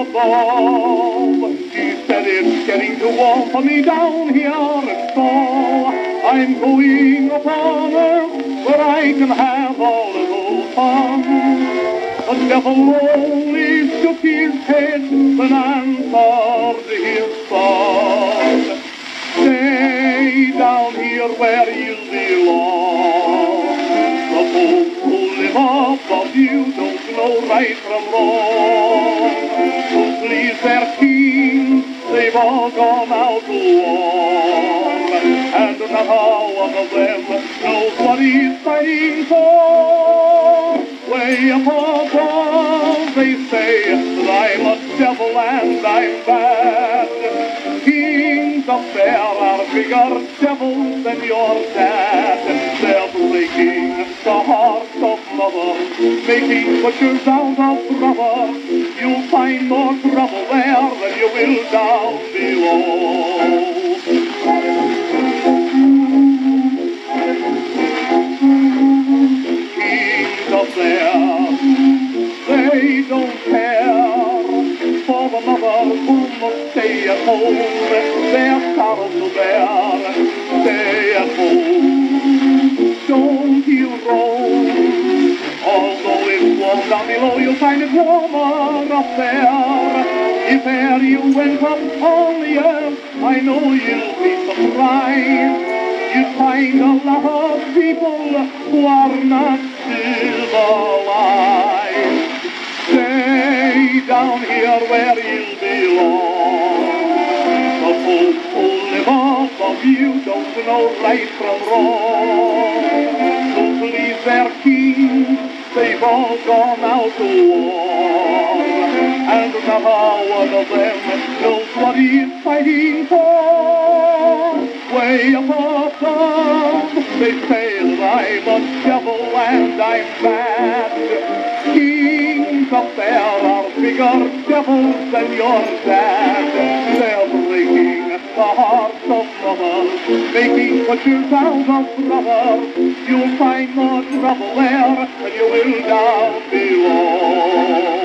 above. She said it's getting too warm for me down here, and so I'm going upon earth where I can have a little fun. The devil only shook his head and answered his son. Stay down here where you belong. The folks who live above you don't know right from wrong. To please their king, they've all gone out to war. And not a one of them knows what he's fighting for. Way up above they say that I'm a devil and I'm bad. Kings up there are bigger devils than your dad. They're breaking the hearts of mothers, making butchers out of brothers. You'll find more trouble there than you will down below. Kings up there, they don't care for the mothers who must stay at home. Their sorrows to bear, stay at home. Don't you roam. Although it's warm down below, you'll find it warmer up there. If ever you went up on the earth, I know you'll be surprised. You'd find a lot of people who are not still alive. Stay down here where you belong. The folks who live above you don't know right from wrong. To please their king, they've all gone out to war. And not one of them knows what he's fighting for. Way up above, they say that I'm a devil and I'm bad. Kings up there are bigger devils than your dad. They're breaking the hearts of mothers, making butchers out of brothers. You'll find more trouble there than you will down below.